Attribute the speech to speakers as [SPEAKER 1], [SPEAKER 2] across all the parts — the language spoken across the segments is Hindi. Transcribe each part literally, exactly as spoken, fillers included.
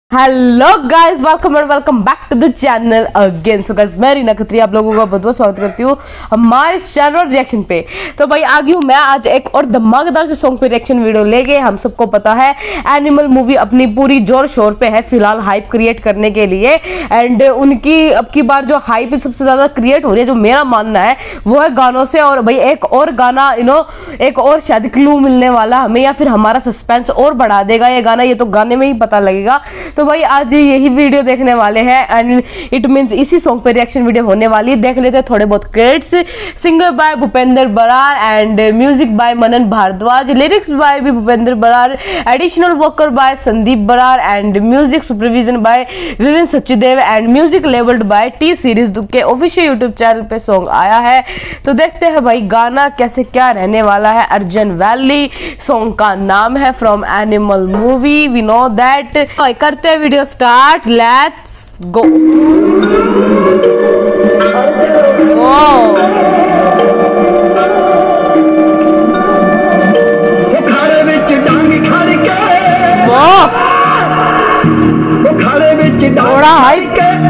[SPEAKER 1] Hello guys, welcome and welcome back to the channel again. So guys, मैं रीना खत्री आप लोगों का बहुत बहुत स्वागत करती हूँ हमारे इस चैनल और रिएक्शन पे। तो भाई आ गई हूँ मैं आज एक और धमाकेदार से सॉन्ग पे रिएक्शन वीडियो लेके। हम सबको पता है एनिमल मूवी अपनी पूरी जोर शोर पे है फिलहाल हाइप क्रिएट करने के लिए। एंड उनकी अब की बार जो हाइप सबसे ज्यादा क्रिएट हो रही है, जो मेरा मानना है वो है गानों से। और भाई एक और गाना यू नो एक और शायद क्लू मिलने वाला हमें, या फिर हमारा सस्पेंस और बढ़ा देगा ये गाना। ये तो गाने में ही पता लगेगा। तो भाई आज यही वीडियो देखने वाले हैं एंड इट मींस इसी सॉन्ग पे रिएक्शन वीडियो होने वाली है। देख लेते हैं थोड़े बहुत credits. Singer by Bhupendra Brar and music by Manan Bhardwaj, lyrics by भी Bhupendra Brar, additional worker by Sandeep Brar and music supervision by Viven Sachdev and music labelled by T Series के ऑफिशियल यूट्यूब चैनल पे सॉन्ग आया है। तो देखते हैं भाई गाना कैसे क्या रहने वाला है। अर्जुन वैली सॉन्ग का नाम है, from Animal movie, we know that. करते हैं वीडियो स्टार्ट, लेट्स गो। थोड़ा हाइप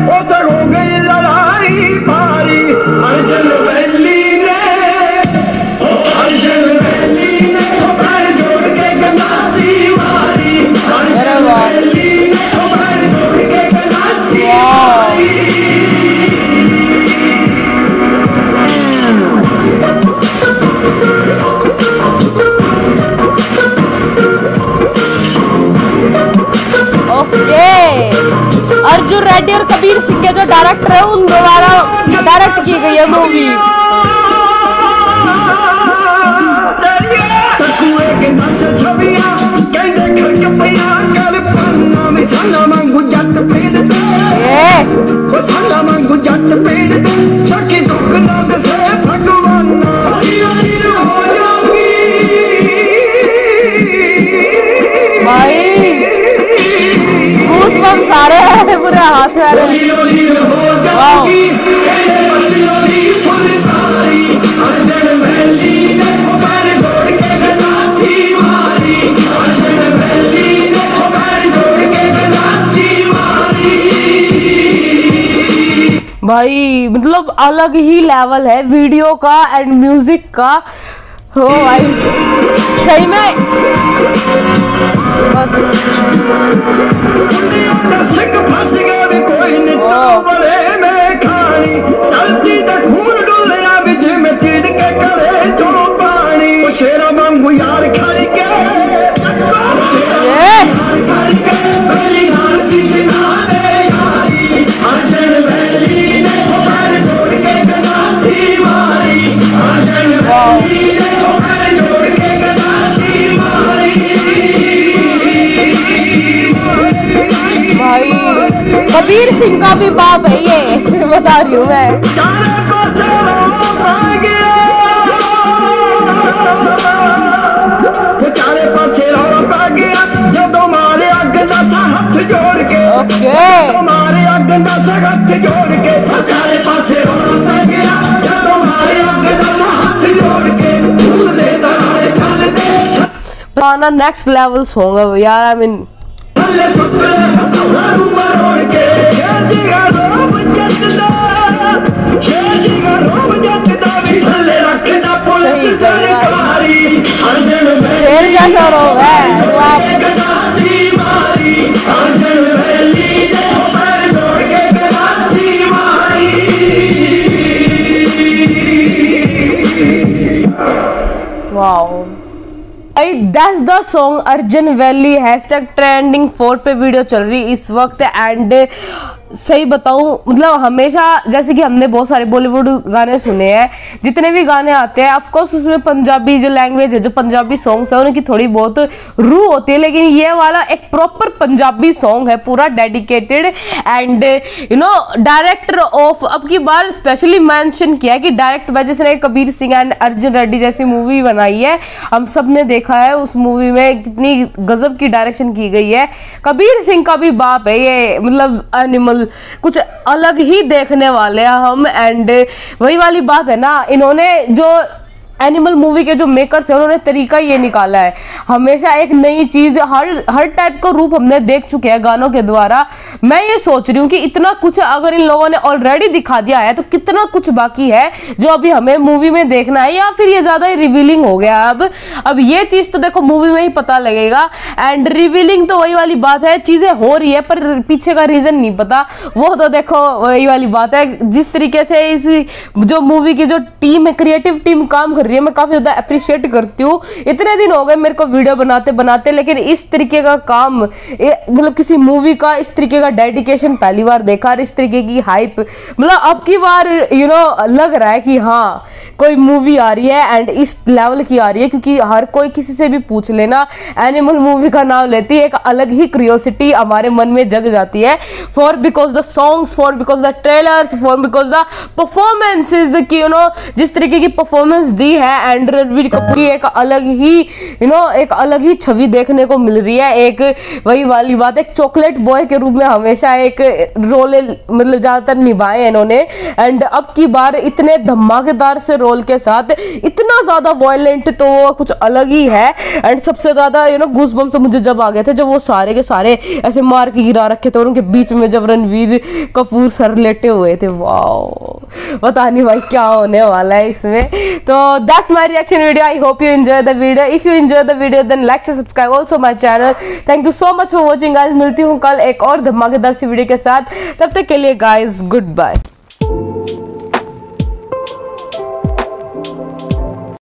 [SPEAKER 1] अर्जुन रेड्डी और कबीर सिंह के जो डायरेक्टर है उन द्वारा डायरेक्ट की गई है मूवी। सारे हैं पूरे हाथ वाले। भाई मतलब अलग ही लेवल है वीडियो का एंड म्यूजिक का। हो भाई सही में बस कबीर सिंह का भी बाप है ये, बता रही हूँ मैं। गाना नेक्स्ट लेवल सॉन्ग है यार। आई मीन शेर जैसा रोग है। Wow, that's the song Arjan Vailly. Hashtag trending four पे वीडियो चल रही इस वक्त। एंड सही बताऊं मतलब हमेशा जैसे कि हमने बहुत सारे बॉलीवुड गाने सुने हैं, जितने भी गाने आते हैं ऑफ कोर्स उसमें पंजाबी जो लैंग्वेज है, जो पंजाबी सॉन्ग्स है उनकी थोड़ी बहुत रूह होती है, लेकिन ये वाला एक प्रॉपर पंजाबी सॉन्ग है, पूरा dedicated. And you know director of अब की बार स्पेशली मेंशन किया है कि डायरेक्ट बाय जिसने कबीर सिंह एंड अर्जुन रेड्डी जैसी मूवी बनाई है। हम सब ने देखा है उस मूवी में कितनी गजब की डायरेक्शन की गई है। कबीर सिंह का भी बाप है ये, मतलब एनिमल कुछ अलग ही देखने वाले हैं हम। एंड वही वाली बात है ना, इन्होंने जो एनिमल मूवी के जो मेकर्स हैं उन्होंने तरीका ये निकाला है, हमेशा एक नई चीज, हर हर टाइप का रूप हमने देख चुके हैं गानों के द्वारा। मैं ये सोच रही हूँ कि इतना कुछ अगर इन लोगों ने ऑलरेडी दिखा दिया है तो कितना कुछ बाकी है जो अभी हमें मूवी में देखना है, या फिर ये ज्यादा ही रिवीलिंग हो गया। अब अब ये चीज तो देखो मूवी में ही पता लगेगा, एंड रिवीलिंग तो वही वाली बात है, चीजें हो रही है पर पीछे का रीजन नहीं पता, वो तो देखो वही वाली बात है। जिस तरीके से इस जो मूवी की जो टीम है, क्रिएटिव टीम काम कर रही है, मैं काफी ज्यादा अप्रिशिएट करती हूँ। इतने दिन हो गए मेरे को वीडियो बनाते बनाते, लेकिन इस तरीके का काम, मतलब किसी मूवी का इस तरीके का डेडिकेशन पहली बार देखा, और इस तरीके की हाइप, मतलब अब की बार यू नो लग रहा है कि हाँ कोई मूवी आ रही है एंड इस लेवल की आ रही है, क्योंकि हर कोई किसी से भी पूछ लेना एनिमल मूवी का नाम लेती है, एक अलग ही क्यूरियोसिटी हमारे मन में जग जाती है, for because the songs, for because the trailers, for because the performances की यू नो जिस तरीके की परफॉर्मेंस दी है, एंड रणवीर कपूर की एक अलग ही यू नो एक अलग ही छवि देखने को मिल रही है। एक वही वाली बात, एक चॉकलेट बॉय के रूप में हमेशा एक रोल मतलब ज्यादातर निभाए हैं इन्होंने, एंड अब की बार इतने धमाकेदार से रोल के साथ इतना ज्यादा वायलेंट, तो वो कुछ अलग ही है। एंड सबसे ज्यादा यू नो गूज़बम्स तो मुझे जब आ गए थे जब वो सारे के सारे ऐसे मार के गिरा रखे थे और उनके बीच में जब रणवीर कपूर सर लेटे हुए थे, वाओ पता नहीं भाई क्या होने वाला है इसमें। तो that's my reaction video, I hope you enjoy the video. If you enjoy the video then like से subscribe also my channel. Thank you so much for watching guys, मिलती हूँ कल एक और धमाकेदार सी वीडियो के साथ, तब तक के लिए गाइज गुड बाय।